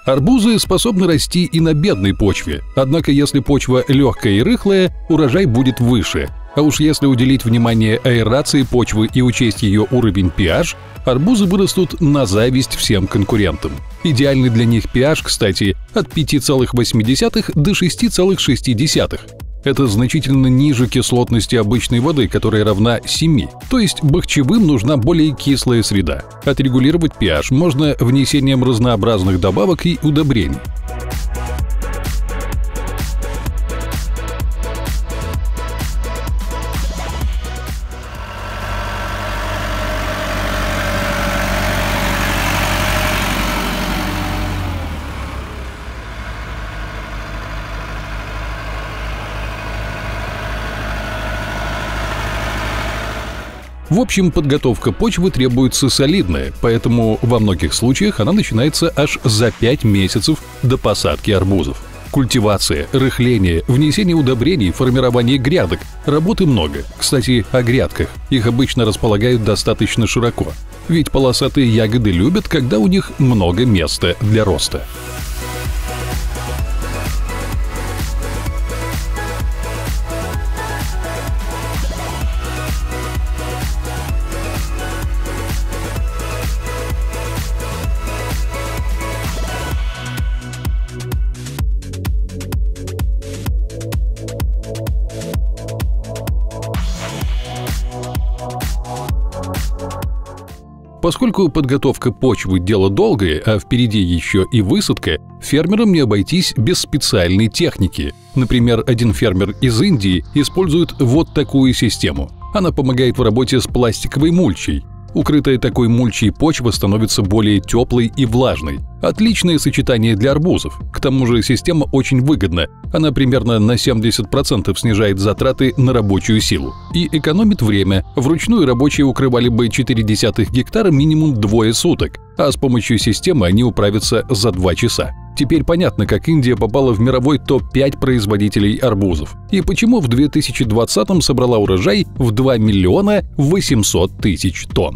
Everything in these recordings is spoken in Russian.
Арбузы способны расти и на бедной почве, однако если почва легкая и рыхлая, урожай будет выше. А уж если уделить внимание аэрации почвы и учесть ее уровень pH, арбузы вырастут на зависть всем конкурентам. Идеальный для них pH, кстати, от 5,8 до 6,6. Это значительно ниже кислотности обычной воды, которая равна 7. То есть бахчевым нужна более кислая среда. Отрегулировать pH можно внесением разнообразных добавок и удобрений. В общем, подготовка почвы требуется солидная, поэтому во многих случаях она начинается аж за 5 месяцев до посадки арбузов. Культивация, рыхление, внесение удобрений, формирование грядок – работы много. Кстати, о грядках. Их обычно располагают достаточно широко. Ведь полосатые ягоды любят, когда у них много места для роста. Поскольку подготовка почвы – дело долгое, а впереди еще и высадка, фермерам не обойтись без специальной техники. Например, один фермер из Индии использует вот такую систему. Она помогает в работе с пластиковой мульчей. Укрытая такой мульчей почва становится более теплой и влажной. Отличное сочетание для арбузов. К тому же система очень выгодна. Она примерно на 70% снижает затраты на рабочую силу. И экономит время. Вручную рабочие укрывали бы 0,4 гектара минимум 2 суток, а с помощью системы они управятся за 2 часа. Теперь понятно, как Индия попала в мировой топ-5 производителей арбузов. И почему в 2020-м собрала урожай в 2 миллиона 800 тысяч тонн.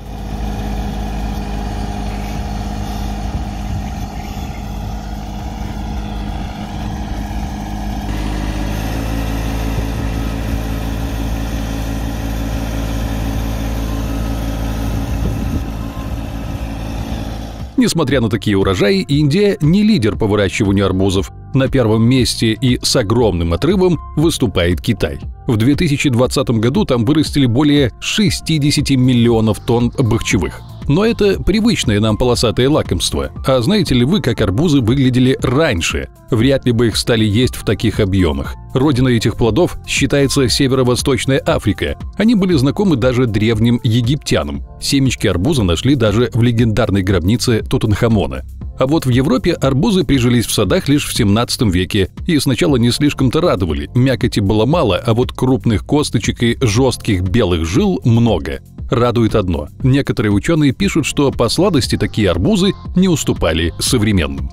Несмотря на такие урожаи, Индия не лидер по выращиванию арбузов. На первом месте и с огромным отрывом выступает Китай. В 2020 году там вырастили более 60 миллионов тонн бахчевых. Но это привычное нам полосатое лакомство. А знаете ли вы, как арбузы выглядели раньше? Вряд ли бы их стали есть в таких объемах. Родиной этих плодов считается Северо-Восточная Африка. Они были знакомы даже древним египтянам. Семечки арбуза нашли даже в легендарной гробнице Тутанхамона. А вот в Европе арбузы прижились в садах лишь в 17 веке, и сначала не слишком-то радовали. Мякоти было мало, а вот крупных косточек и жестких белых жил много. Радует одно – некоторые ученые пишут, что по сладости такие арбузы не уступали современным.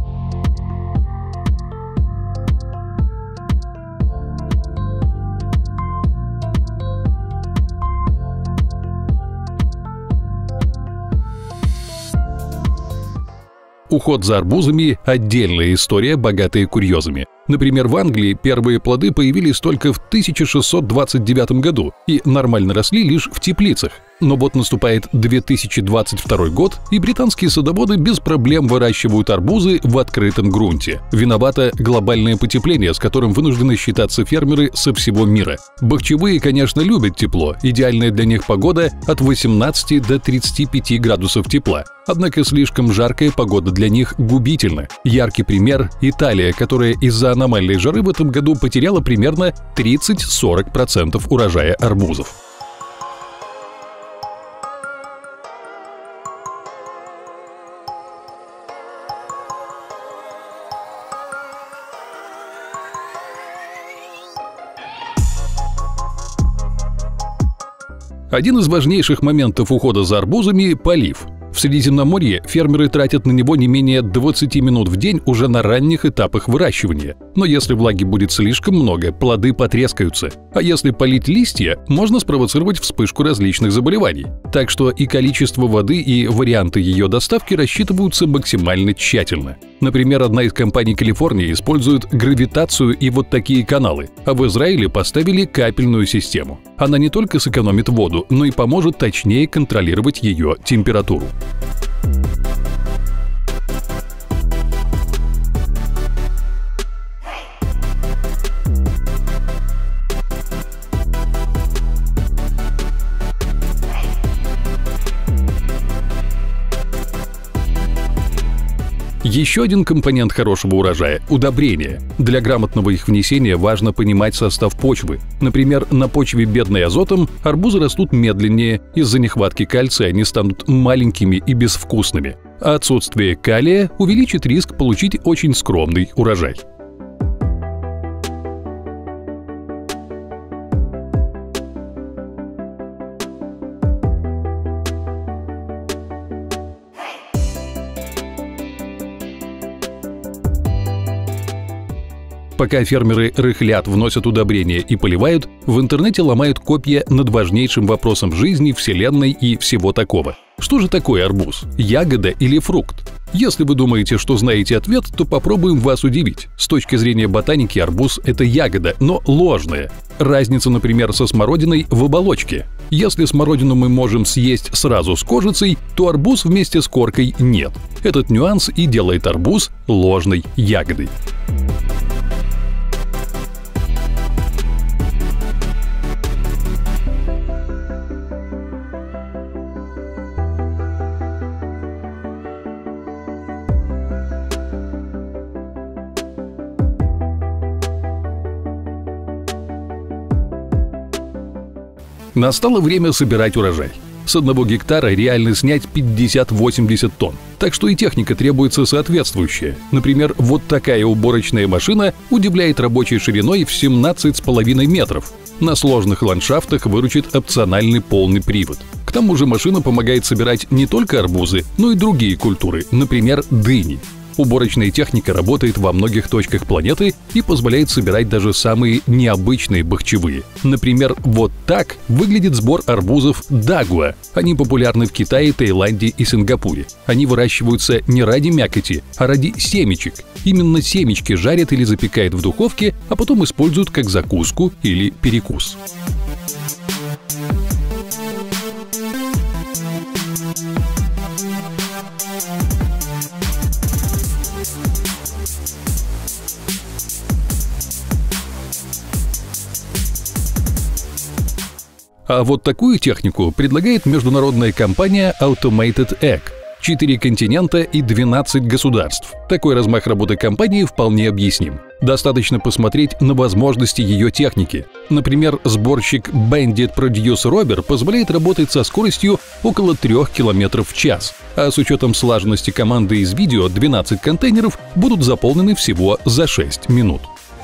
Уход за арбузами – отдельная история, богатая курьезами. Например, в Англии первые плоды появились только в 1629 году и нормально росли лишь в теплицах. Но вот наступает 2022 год, и британские садоводы без проблем выращивают арбузы в открытом грунте. Виновато глобальное потепление, с которым вынуждены считаться фермеры со всего мира. Бахчевые, конечно, любят тепло, идеальная для них погода от 18 до 35 градусов тепла. Однако слишком жаркая погода для них губительна. Яркий пример – Италия, которая из-за аномальной жары в этом году потеряла примерно 30–40% урожая арбузов. Один из важнейших моментов ухода за арбузами – полив. В Средиземноморье фермеры тратят на него не менее 20 минут в день уже на ранних этапах выращивания. Но если влаги будет слишком много, плоды потрескаются. А если полить листья, можно спровоцировать вспышку различных заболеваний. Так что и количество воды, и варианты ее доставки рассчитываются максимально тщательно. Например, одна из компаний Калифорнии использует гравитацию и вот такие каналы, а в Израиле поставили капельную систему. Она не только сэкономит воду, но и поможет точнее контролировать ее температуру. Еще один компонент хорошего урожая – удобрения. Для грамотного их внесения важно понимать состав почвы. Например, на почве, бедной азотом, арбузы растут медленнее, из-за нехватки кальция они станут маленькими и безвкусными. А отсутствие калия увеличит риск получить очень скромный урожай. Пока фермеры рыхлят, вносят удобрения и поливают, в интернете ломают копья над важнейшим вопросом жизни, вселенной и всего такого. Что же такое арбуз? Ягода или фрукт? Если вы думаете, что знаете ответ, то попробуем вас удивить. С точки зрения ботаники арбуз – это ягода, но ложная. Разница, например, со смородиной в оболочке. Если смородину мы можем съесть сразу с кожицей, то арбуз вместе с коркой нет. Этот нюанс и делает арбуз ложной ягодой. Настало время собирать урожай. С 1 гектара реально снять 50-80 тонн. Так что и техника требуется соответствующая. Например, вот такая уборочная машина удивляет рабочей шириной в 17,5 метров. На сложных ландшафтах выручит опциональный полный привод. К тому же машина помогает собирать не только арбузы, но и другие культуры, например, дыни. Уборочная техника работает во многих точках планеты и позволяет собирать даже самые необычные бахчевые. Например, вот так выглядит сбор арбузов дагуа. Они популярны в Китае, Таиланде и Сингапуре. Они выращиваются не ради мякоти, а ради семечек. Именно семечки жарят или запекают в духовке, а потом используют как закуску или перекус. А вот такую технику предлагает международная компания Automated Egg. 4 континента и 12 государств. Такой размах работы компании вполне объясним. Достаточно посмотреть на возможности ее техники. Например, сборщик Bandit Produce Robber позволяет работать со скоростью около 3 км в час. А с учетом слаженности команды из видео, 12 контейнеров будут заполнены всего за 6 минут.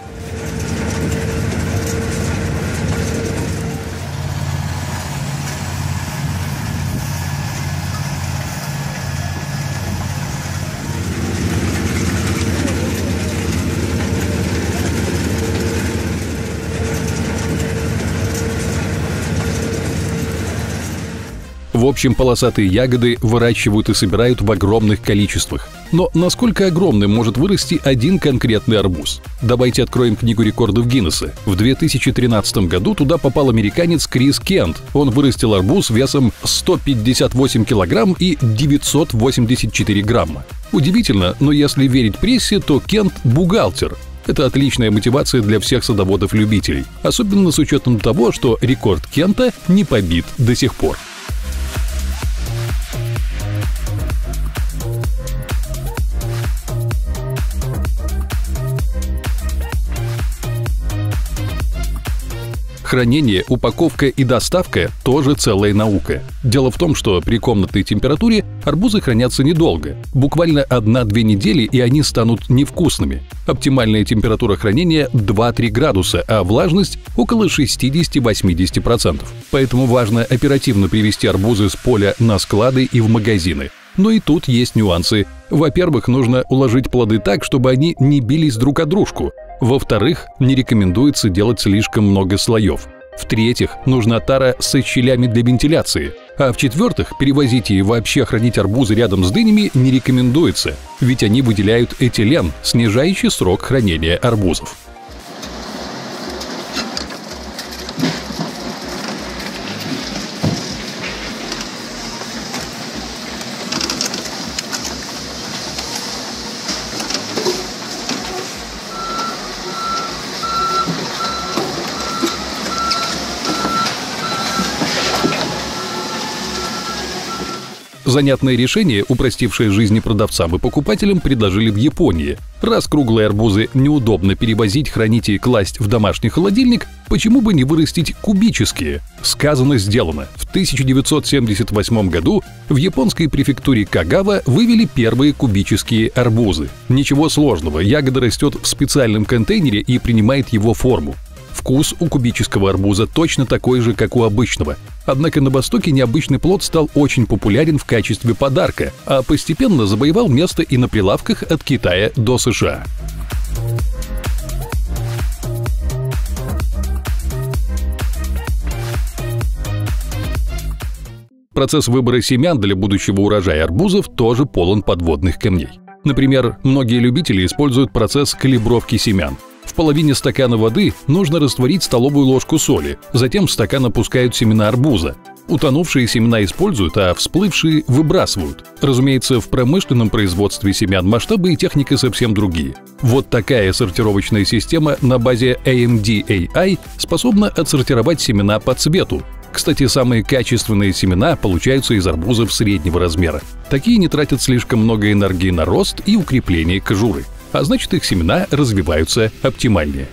В общем, полосатые ягоды выращивают и собирают в огромных количествах. Но насколько огромным может вырасти один конкретный арбуз? Давайте откроем книгу рекордов Гиннесса. В 2013 году туда попал американец Крис Кент. Он вырастил арбуз весом 158 килограмм и 984 грамма. Удивительно, но если верить прессе, то Кент – бухгалтер. Это отличная мотивация для всех садоводов-любителей, особенно с учетом того, что рекорд Кента не побит до сих пор. Хранение, упаковка и доставка – тоже целая наука. Дело в том, что при комнатной температуре арбузы хранятся недолго. Буквально 1-2 недели, и они станут невкусными. Оптимальная температура хранения – 2-3 градуса, а влажность – около 60-80%. Поэтому важно оперативно привезти арбузы с поля на склады и в магазины. Но и тут есть нюансы. Во-первых, нужно уложить плоды так, чтобы они не бились друг о дружку. Во-вторых, не рекомендуется делать слишком много слоев. В-третьих, нужна тара со щелями для вентиляции. А в-четвертых, перевозить и вообще хранить арбузы рядом с дынями не рекомендуется, ведь они выделяют этилен, снижающий срок хранения арбузов. Занятное решение, упростившее жизни продавцам и покупателям, предложили в Японии. Раз круглые арбузы неудобно перевозить, хранить и класть в домашний холодильник, почему бы не вырастить кубические? Сказано, сделано. В 1978 году в японской префектуре Кагава вывели первые кубические арбузы. Ничего сложного, ягода растет в специальном контейнере и принимает его форму. Вкус у кубического арбуза точно такой же, как у обычного. Однако на Востоке необычный плод стал очень популярен в качестве подарка, а постепенно завоевал место и на прилавках от Китая до США. Процесс выбора семян для будущего урожая арбузов тоже полон подводных камней. Например, многие любители используют процесс калибровки семян. В половине стакана воды нужно растворить столовую ложку соли, затем в стакан опускают семена арбуза. Утонувшие семена используют, а всплывшие выбрасывают. Разумеется, в промышленном производстве семян масштабы и техника совсем другие. Вот такая сортировочная система на базе AMD-AI способна отсортировать семена по цвету. Кстати, самые качественные семена получаются из арбузов среднего размера. Такие не тратят слишком много энергии на рост и укрепление кожуры, а значит, их семена развиваются оптимальнее.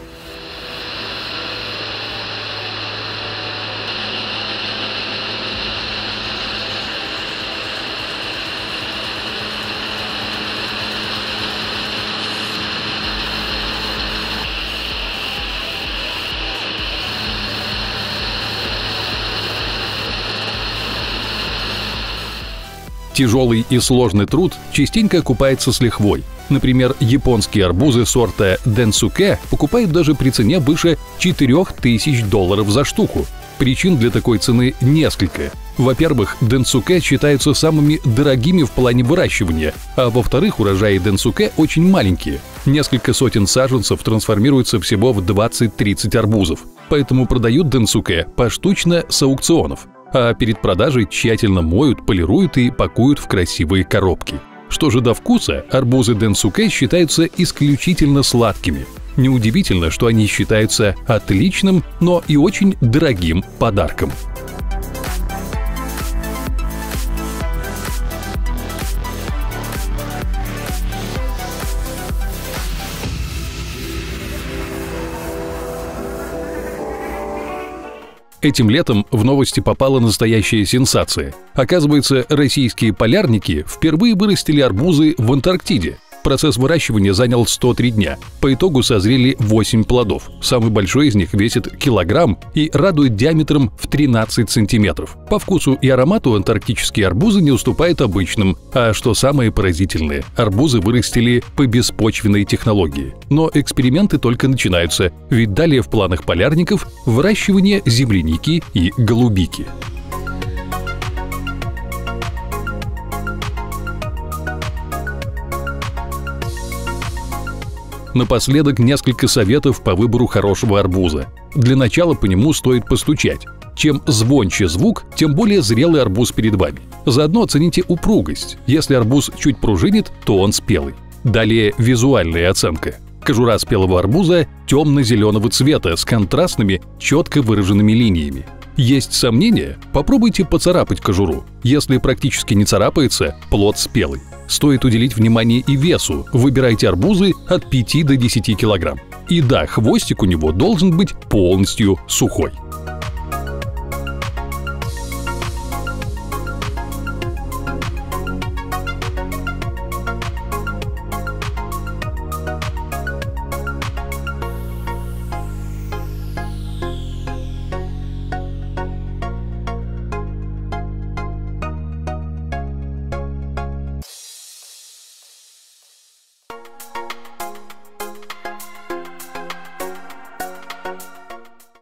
Тяжелый и сложный труд частенько окупается с лихвой. Например, японские арбузы сорта Денсуке покупают даже при цене выше $4000 за штуку. Причин для такой цены несколько. Во-первых, Денсуке считаются самыми дорогими в плане выращивания, а во-вторых, урожаи Денсуке очень маленькие. Несколько сотен саженцев трансформируются всего в 20-30 арбузов, поэтому продают Денсуке поштучно с аукционов. А перед продажей тщательно моют, полируют и пакуют в красивые коробки. Что же до вкуса, арбузы Денсуке считаются исключительно сладкими. Неудивительно, что они считаются отличным, но и очень дорогим подарком. Этим летом в новости попала настоящая сенсация. Оказывается, российские полярники впервые вырастили арбузы в Антарктиде. Процесс выращивания занял 103 дня. По итогу созрели 8 плодов. Самый большой из них весит килограмм и радует диаметром в 13 сантиметров. По вкусу и аромату антарктические арбузы не уступают обычным. А что самое поразительное, арбузы вырастили по беспочвенной технологии. Но эксперименты только начинаются, ведь далее в планах полярников выращивание земляники и голубики. Напоследок несколько советов по выбору хорошего арбуза. Для начала по нему стоит постучать. Чем звонче звук, тем более зрелый арбуз перед вами. Заодно оцените упругость. Если арбуз чуть пружинит, то он спелый. Далее визуальная оценка. Кожура спелого арбуза темно-зеленого цвета с контрастными, четко выраженными линиями. Есть сомнения? Попробуйте поцарапать кожуру. Если практически не царапается, плод спелый. Стоит уделить внимание и весу. Выбирайте арбузы от 5 до 10 килограмм. И да, хвостик у него должен быть полностью сухой.